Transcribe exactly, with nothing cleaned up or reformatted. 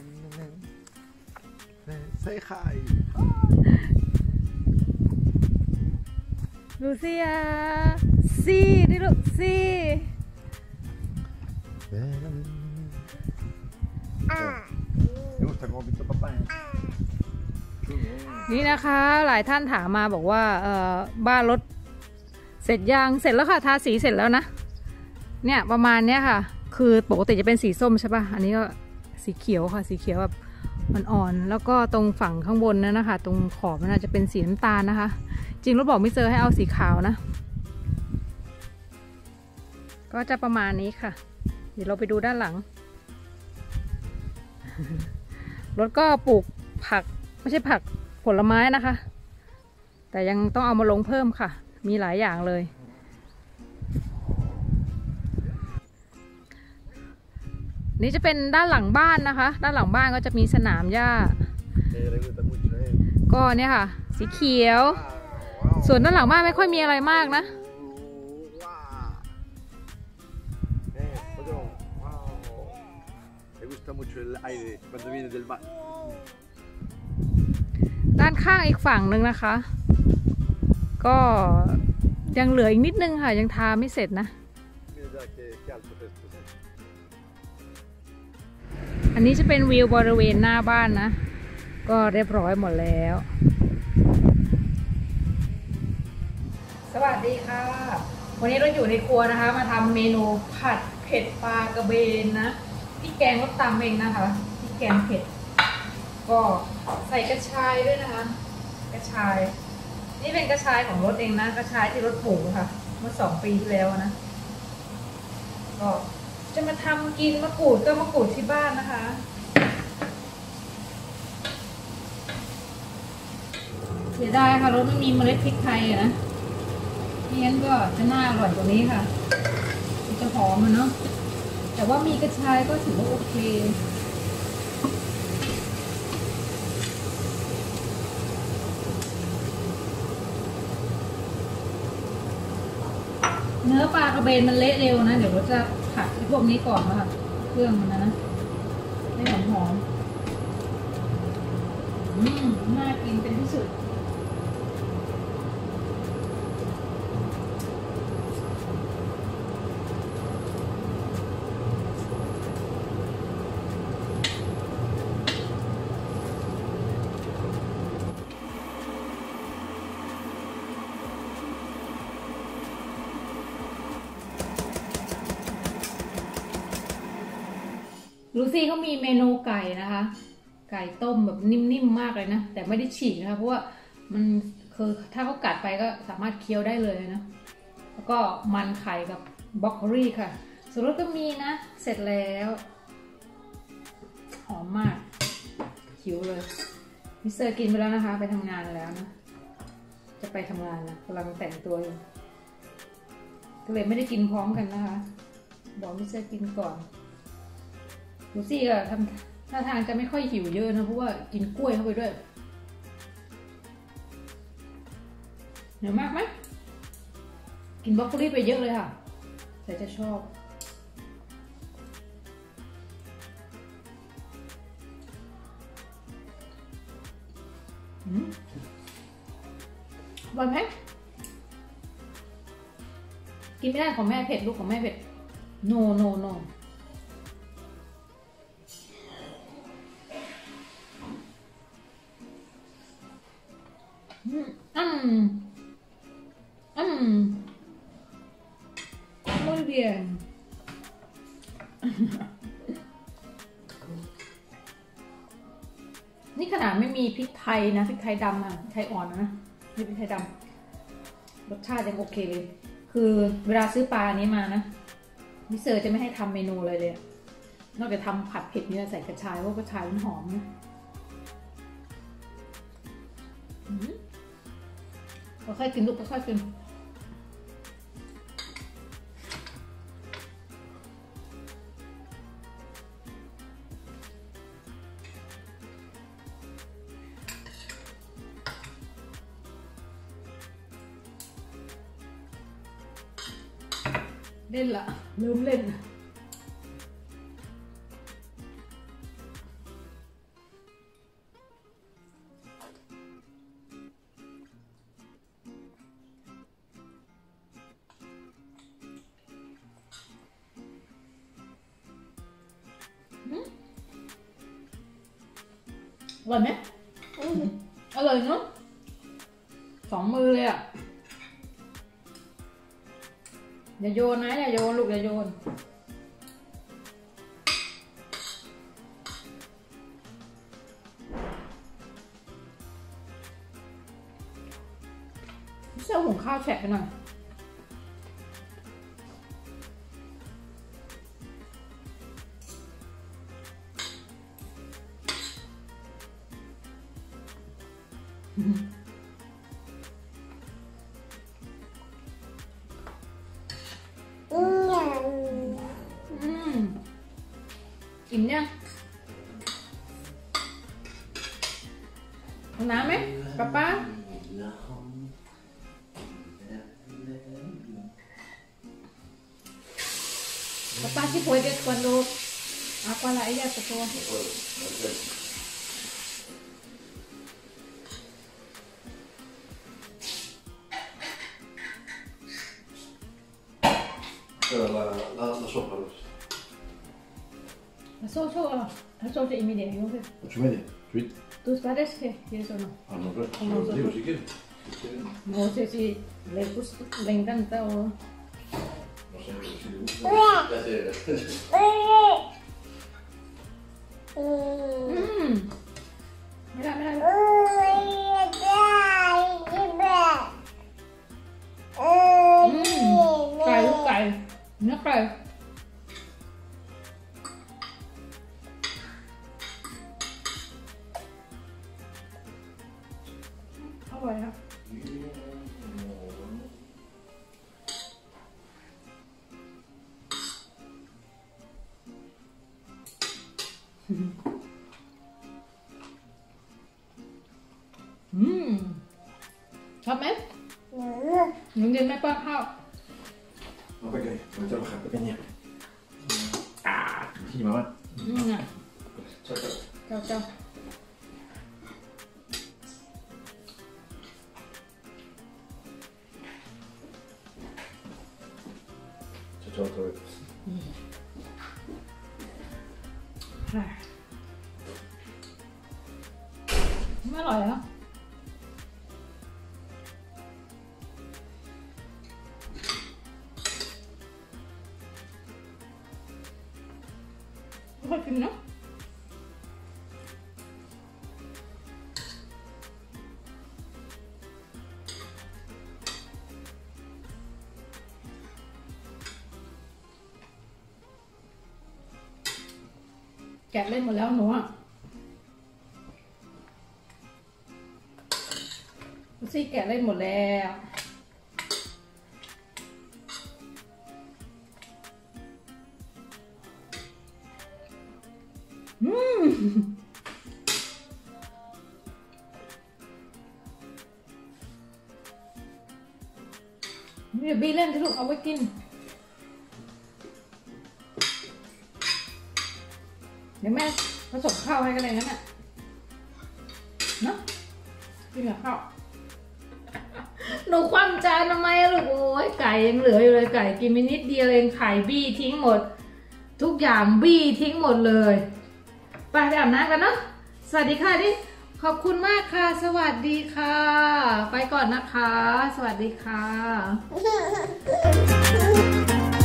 ใส่ไข่ลูเซียซีดิลูกซีนี่นะคะหลายท่านถามมาบอกว่าเออบ้านรถเสร็จยังเสร็จแล้วค่ะทาสีเสร็จแล้วนะเนี่ยประมาณเนี้ยค่ะคือปกติจะเป็นสีส้มใช่ป่ะอันนี้ก็สีเขียวค่ะสีเขียวแบบอ่อนๆแล้วก็ตรงฝั่งข้างบนนั่นนะคะตรงขอบมันอาจจะเป็นสีน้ำตาลนะคะจริงรถบอกมิสเตอร์ให้เอาสีขาวนะก็จะประมาณนี้ค่ะเดี๋ยวเราไปดูด้านหลังรถก็ปลูกผักไม่ใช่ผักผลไม้นะคะแต่ยังต้องเอามาลงเพิ่มค่ะมีหลายอย่างเลยนี่จะเป็นด้านหลังบ้านนะคะด้านหลังบ้านก็จะมีสนามหญ้าก็เนี่ยค่ะสีเขียวส่วนด้านหลังบ้านไม่ค่อยมีอะไรมากนะด้านข้างอีกฝั่งหนึ่งนะคะก็ยังเหลืออีกนิดนึงค่ะยังทาไม่เสร็จนะอันนี้จะเป็นวิวบริเวณหน้าบ้านนะก็เรียบร้อยหมดแล้วสวัสดีค่ะวันนี้เราอยู่ในครัวนะคะมาทำเมนูผัดเผ็ดปลากระเบนนะพี่แกงรสตำเองนะคะพี่แกงเผ็ดก็ใส่กระชายด้วยนะคะกระชายนี่เป็นกระชายของรถเองนะกระชายที่รถปลูกค่ะเมื่อสองปีที่แล้วนะก็จะมาทำกินมะกรูดก็มะกรูดที่บ้านนะคะเสียดายค่ะรถไม่มีเมล็ดพริกไทยนะไม่งั้นก็จะน่าอร่อยกว่านี้ค่ะจะหอมมันเนาะแต่ว่ามีกระชายก็ถือว่าโอเคเนื้อปลากระเบนมันเละเร็วนะเดี๋ยวเราจะผัดพวกนี้ก่อนนะคะเครื่องมันนะนะให้หอมหอมอืมน่ากินเป็นที่สุดลูซี่เขามีเมนูไก่นะคะไก่ต้มแบบนิ่มๆมากเลยนะแต่ไม่ได้ฉีกนะคะเพราะว่ามันคือถ้าเขากัดไปก็สามารถเคี้ยวได้เลยนะแล้วก็มันไข่กับบล็อกโคลี่ค่ะส่วนรสก็มีนะเสร็จแล้วหอมมากหิวเลยมิสเตอร์กินไปแล้วนะคะไปทำงานแล้วนะจะไปทำงานนะกำลังแต่งตัวอยู่ก็เลยไม่ได้กินพร้อมกันนะคะบอกมิสเตอร์กินก่อนลูซี่ก็ทำท่าทางจะไม่ค่อยหิวเยอะนะเพราะว่ากินกล้วยเข้าไปด้วยเหนียวมากไหมกินบรอกโคลีไปเยอะเลยค่ะแต่จะชอบอืมอร่อยไหมกินไม่ได้ของแม่เผ็ดลูกของแม่เผ็ด no no noอืมอืม muy bien นี่ขนาดไม่มีพริกไทยนะพริกไทยดำอ่ะพริกไทยอ่อนนะไม่พริกไทยดำรสชาติยังโอเคเลยคือเวลาซื้อปลานี้มานะมิสเตอร์จะไม่ให้ทำเมนูเลยเลยนอกจากทำผัดเผ็ดเนี่ยใส่กระชายเพราะกระชายมันหอมนะค่อยๆกินลูกค่อยๆกินเล่นละลืมเล่นอร่อยไหมอร่อยเนาะสองมือเลยอ่ะอย่าโยนนะอย่าโยนลูกอย่าโยนเสื้อหุงข้าวแฉะไปหน่อยอืมอิ่มยังเอาน้ำไหมป๊าป๊าPapá, si puedes cuando agua la ella te puedo. Pero la, la, la sopa, pues. La sopa, la sopa inmediata, ¿no? ¿Ocho y media? ¿Suite? ¿Tus padres qué? ¿Quieres o no? Ah, no, claro. Como nosotros. Digo, si quieres. No sé si le gusta, le encanta o... No sé, pero si le gusta. Mmm. Mira, mira. Mmm. Cay, cay. Nó cay. Không phải đâu. Mmm. Chóp mấy? Những đêm mấy con không? No pequeña, me trabaja pequeña. Ah, sí, mamá. Mmm. Chao, chao. Chao, chao. Chao, chao otra vez. Khôngอร่อยเหรอไม่ค่อยกินเนาะแกะเล่นหมดแล้วหนูอ่ะซี่แกะเล่นหมดแล้วอืมเดี๋ยวบีเล่นที่ลูกเอาไว้กินเดี๋ยวแม่ผสมข้าวให้กันเลยงั้นน่ะเนาะกินกับข้าวหนูคว่ำจานทำไมอะลูกโอ้ยไก่ยังเหลืออยู่เลยไก่กินไปนิดเดียวเองไข่บี้ทิ้งหมดทุกอย่างบี้ทิ้งหมดเลยไปไปอาบน้ำกันเนาะสวัสดีค่ะดิขอบคุณมากค่ะสวัสดีค่ะไปก่อนนะคะสวัสดีค่ะ